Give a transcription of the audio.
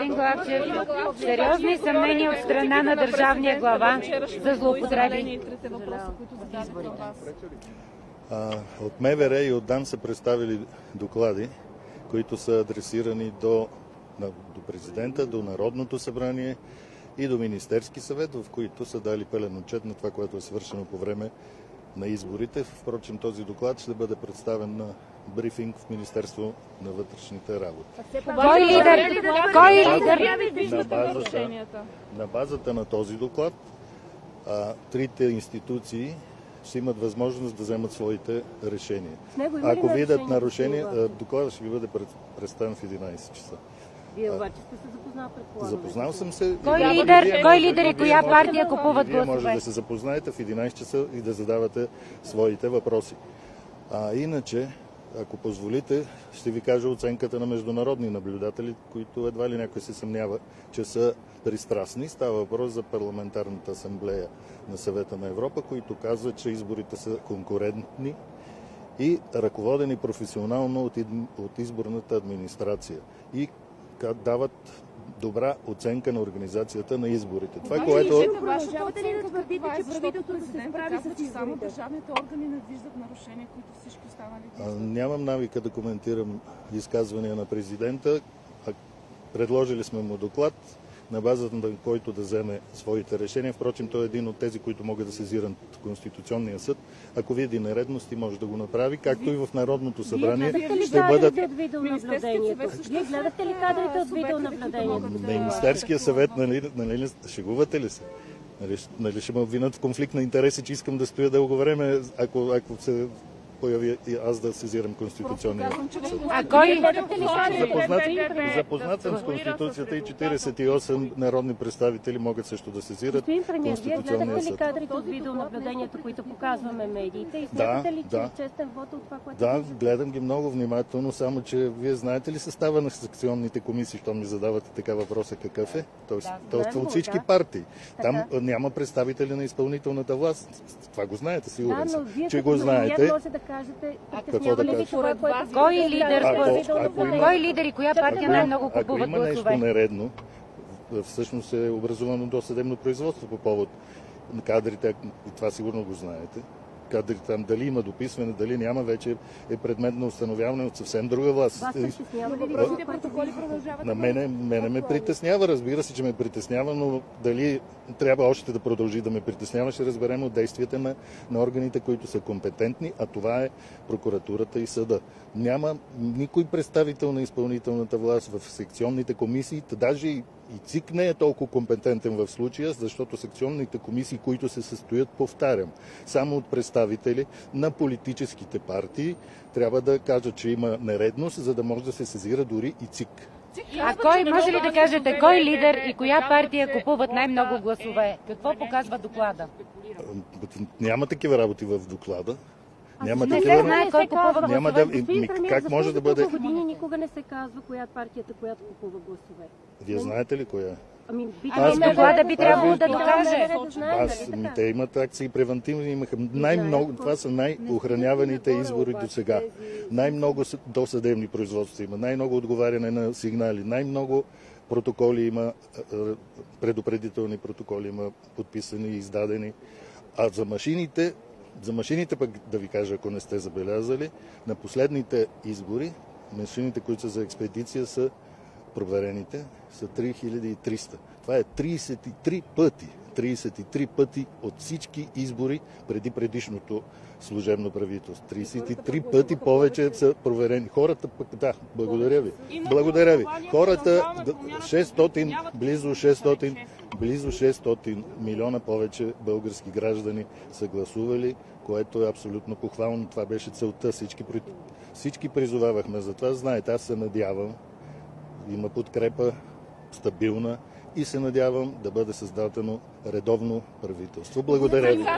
Господин Главчев, сериозни съмнения от страна на държавния глава за злоупотреби. От МВР и от ДАН са представили доклади, които са адресирани до президента, до Народното събрание и до Министерски съвет, в които са дали пълен отчет на това, което е свършено по време на изборите. Впрочем, този доклад ще бъде представен на брифинг в Министерство на вътрешните работи. Кой лидер? На базата на този доклад трите институции ще имат възможност да вземат своите решения. Ако видят нарушения, докладът ще ви бъде представен в 11 часа. Вие обаче сте се запознал, предполагам. Запознал съм се. Кой лидер и коя партия купуват гласове? Вие може да се запознаете в 11 часа и да задавате своите въпроси. Иначе, ако позволите, ще ви кажа оценката на международни наблюдатели, които едва ли някой се съмнява, че са пристрастни. Става въпрос за Парламентарната асамблея на Съвета на Европа, които казват, че изборите са конкурентни и ръководени професионално от изборната администрация. И дават добра оценка на организацията на изборите. Това, което... Продължавате ли да твърдите, че правителството се справи с изборите? Само държавните органи надвиждат нарушения, които всички останали... Нямам навика да коментирам изказвания на президента. Предложили сме му доклад, на базата на който да вземе своите решения. Впрочем, той е един от тези, които могат да сезират Конституционния съд. Ако види нередности, може да го направи, както и в Народното събрание ще бъдат... Вие гледахте ли кадрите от видеонаблюдението? Министерския съвет, нали шегувате ли се? Нали ще ме обвинят в конфликт на интереси, че искам да стоя дълго време, ако се появи и аз да сезирам Конституционния съд. Запознат съм с Конституцията и 48 народни представители могат също да сезират Конституционния съд. Вие гледахте ли кадрите от видеонаблюдението, които показваме медиите и смятате ли, че е честен вот от това, което... Да, гледам ги много внимателно, само че вие знаете ли състава на секционните комисии, що ми задавате така въпроса какъв е? Тоест от всички партии. Там няма представители на изпълнителната власт. Това го знаете, сигурен съм, че го знаете. Какво да кажа? Кой лидер и коя партия най-много купуват гласове? Ако има нещо нередно, всъщност е образувано досъдебно производство по повод на кадрите, и това сигурно го знаете. Кадрите там, дали има дописване, дали няма, вече е предмет на установяване от съвсем друга власт. На мене ме притеснява, разбира се, че ме притеснява, но дали трябва още да продължи да ме притеснява, ще разберем от действията на органите, които са компетентни, а това е прокуратурата и съда. Няма никой представител на изпълнителната власт в секционните комисии, даже и ЦИК не е толкова компетентен в случая, защото секционните комисии, които се състоят, повтарям, само от представители на политическите партии, трябва да кажат, че има нередност, за да може да се сезира дори и ЦИК. Може ли да кажете, кой лидер и коя партия купуват най-много гласове? Какво показва доклада? Няма такива работи в доклада. Не се знае кой купува гласове. Как може да бъде... години никога не се казва коя е партията, която купува гласове. Вие знаете ли коя? Доклада би трябвало да докаже. Те имат акции превентивни, имаха най-много, това са най-охраняваните избори до сега. Най-много досъдебни производства има, най-много отговаряне на сигнали, най-много протоколи има, предупредителни протоколи има подписани и издадени. А за машините пък да ви кажа, ако не сте забелязали, на последните избори, машините, които са за експедиция, са проверените, са 3300. Това е 33 пъти. 33 пъти от всички избори преди предишното служебно правителство. 33 пъти повече са проверени. Хората пък, благодаря ви. Благодаря ви. Хората, 600, близо 600 милиона повече български граждани са гласували, което е абсолютно похвално. Това беше целта. Всички призовавахме за това. Знаете, аз се надявам, има подкрепа, стабилна, и се надявам да бъде създадено редовно правителство. Благодаря ви.